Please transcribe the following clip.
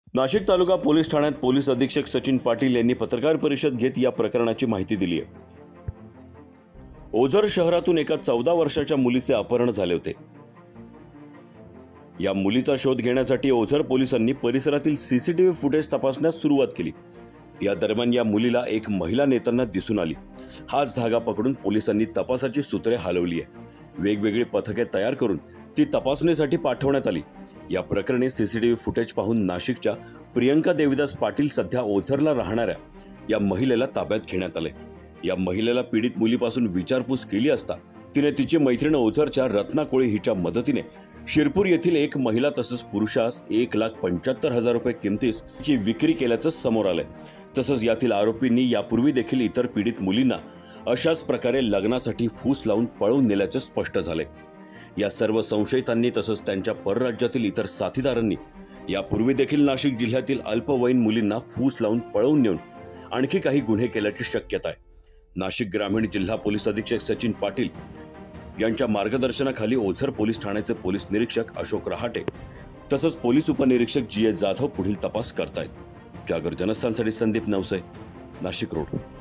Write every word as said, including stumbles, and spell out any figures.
Nashik taluka police ठाण्यात police अधीक्षक सचिन पाटील यांनी पत्रकार परिषद घेत या प्रकरणाची माहिती दिली आहे। ओझर शहरातून एका चौदा वर्षाच्या मुलीचे अपहरण झाले होते। या मुलीचा शोध घेण्यासाठी ओझर पोलिसांनी परिसरातील सीसीटीव्ही फुटेज तपासण्यास सुरुवात केली। या दरम्यान या मुलीला एक महिला नेताना दिसून आली। हाच धागा पकडून पोलिसांनी तपासाची सूत्रे हलवली आहे। वेगवेगळी पथके तयार करून ती तपासणीसाठी पाठवण्यात आली। या प्रकरणी सीसीटीव्ही फुटेज पाहून नाशिकच्या प्रियंका देविदास पाटील सध्या ओझरला राहणाऱ्या या महिलेला ताब्यात घेण्यात आले। या महिलेला पीडित मुलीपासून विचारपूस केली असता तिने तिची मैत्रीण ओझरच्या रत्ना कोळी हिच्या मदतीने शिरपूर येथील एक महिला तसंच पुरुषास एक लाख पंच्याहत्तर हजार रुपये किमतीस ची विक्री केल्याचं समोर आलंय। तसंच यातील आरोपींनी यापूर्वी देखील इतर पीडित मुलींना अशाच प्रकारे लग्नासाठी फूस लावून पळवून नेल्याचे स्पष्ट झाले। या सर्व संशयितांनी तसंच त्यांच्या परराज्यातील इतर साथीदारांनी यापूर्वी देखील नाशिक जिल्ह्यातील अल्पवयीन मुलींना फूस लावून पळवून नेऊन आणखी काही गुन्हे केल्याची शक्यता आहे। नाशिक ग्रामीण जिल्हा पोलीस अधीक्षक सचिन पाटील यांच्या मार्गदर्शनाखाली ओझर पोलीस ठाण्याचे पोलीस निरीक्षक अशोक रहाटे तसंच पोलीस उपनिरीक्षक जी एस जाधव पुढील तपास करतायत। जागर जनस्थानसाठी संदीप नवसे, नाशिक रोड।